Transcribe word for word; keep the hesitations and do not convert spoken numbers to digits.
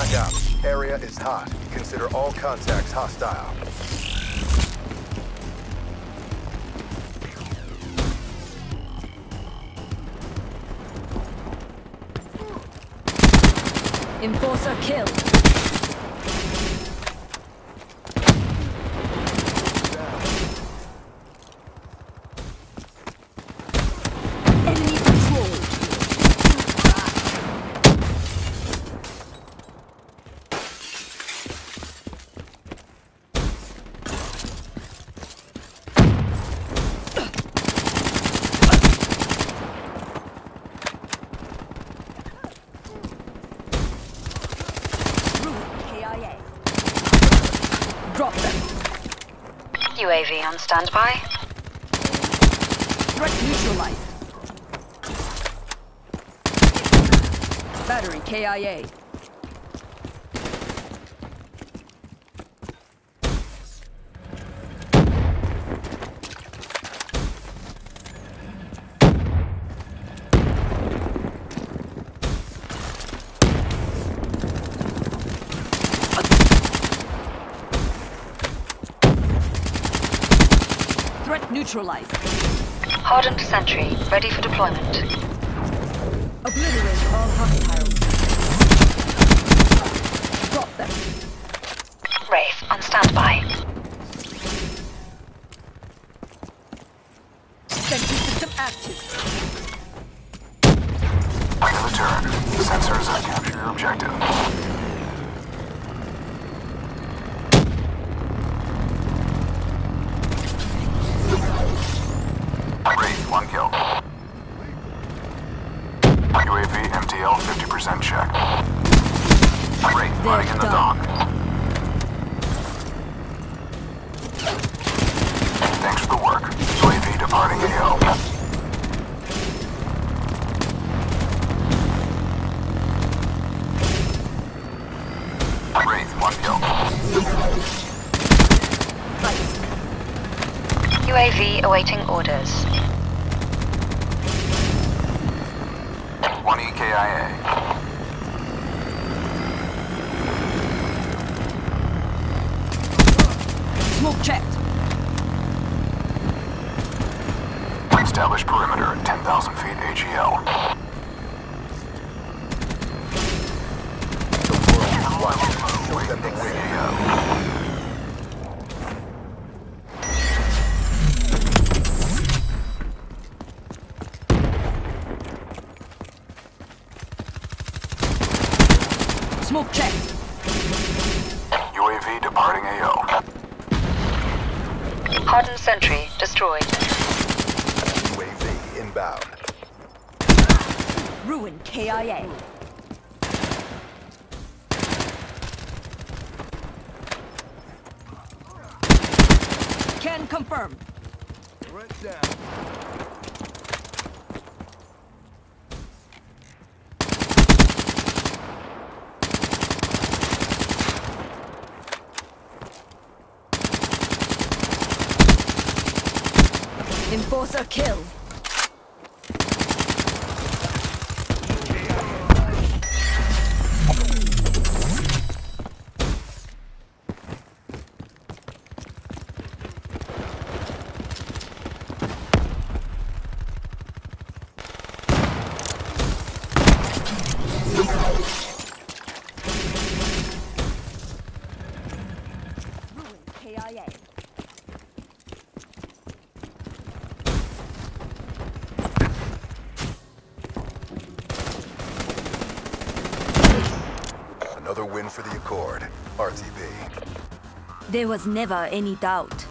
Blackout. Area is hot. Consider all contacts hostile. Enforcer kill. Enemy controlled. Drop them. U A V on standby. Threat neutralized. Battery K I A. Threat neutralized. Hardened sentry, ready for deployment. Obliterate all hostiles. Drop them. Wraith on standby. Sentry system active. In return, the sensors have captured your objective. Wraith, one kill. U A V M T L fifty percent check. Wraith running in the dock. Thanks for the work. U A V departing A O. Wraith, one kill. U A V awaiting orders. One E K I A. Smoke checked. Establish perimeter at ten thousand feet A G L. Show them the way. Smoke checked. U A V departing A O. Hardened sentry destroyed. U A V inbound. Ruin K I A. Can confirm. Threat down. Enforcer kill. Ruin K I A. Another win for the Accord. R T B. There was never any doubt.